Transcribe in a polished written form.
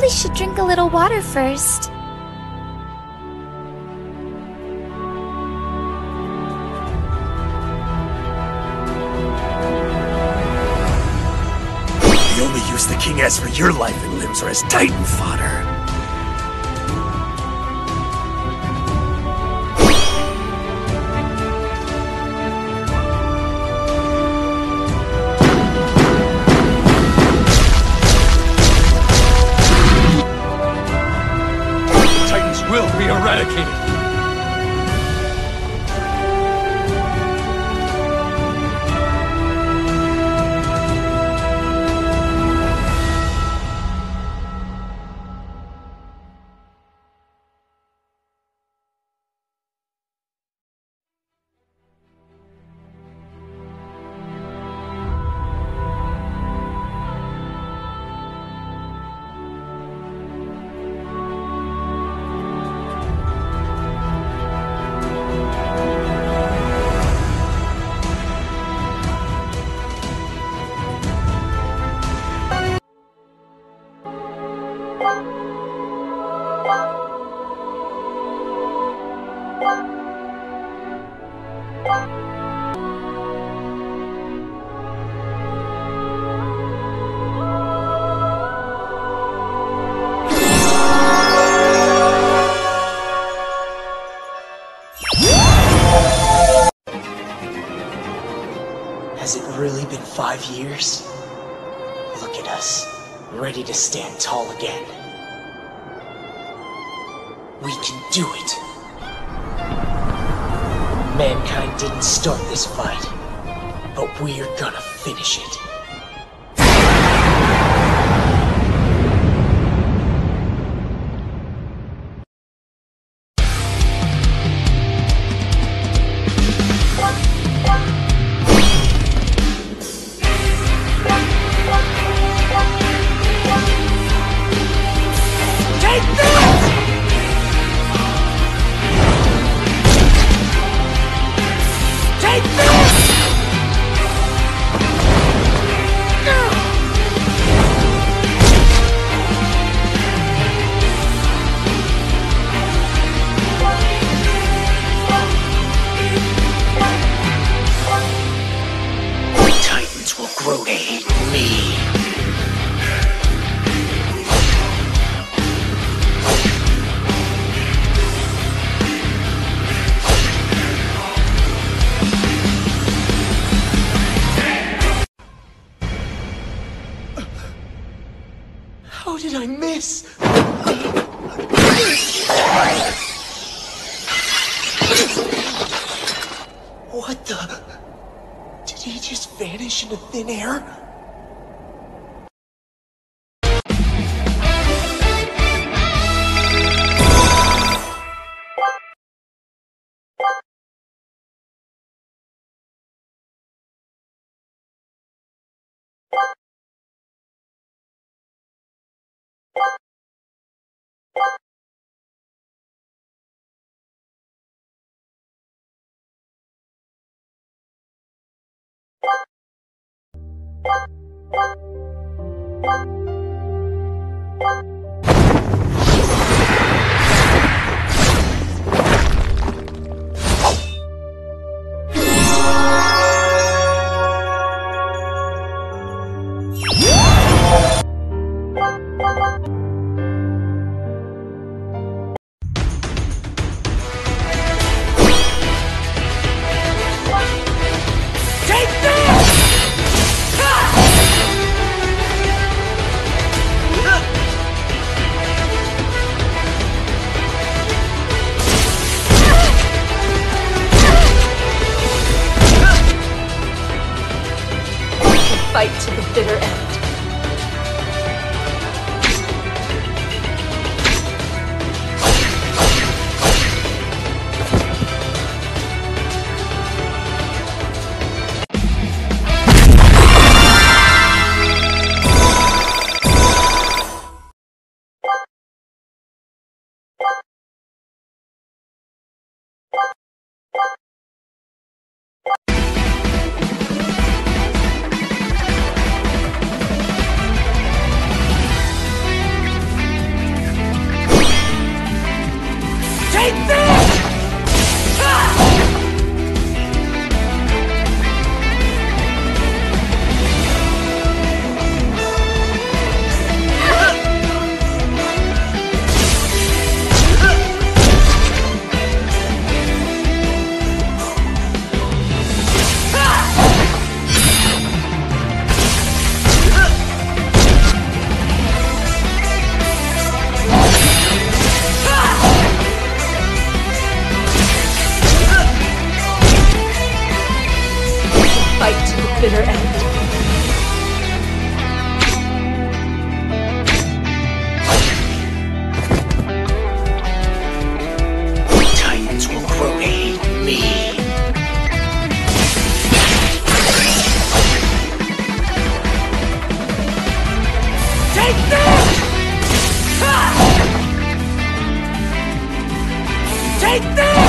probably should drink a little water first. The only use the king has for your life and limbs are as Titan fodder. Will be eradicated. Has it really been 5 years? Look at us, ready to stand tall again. We can do it. Mankind didn't start this fight, but we're gonna finish it. Grow to hate me. How did I miss? What the? Did he just vanish into thin air? Fight to the bitter end. bitter end. Titans will grow to hate me. Take this! Take this!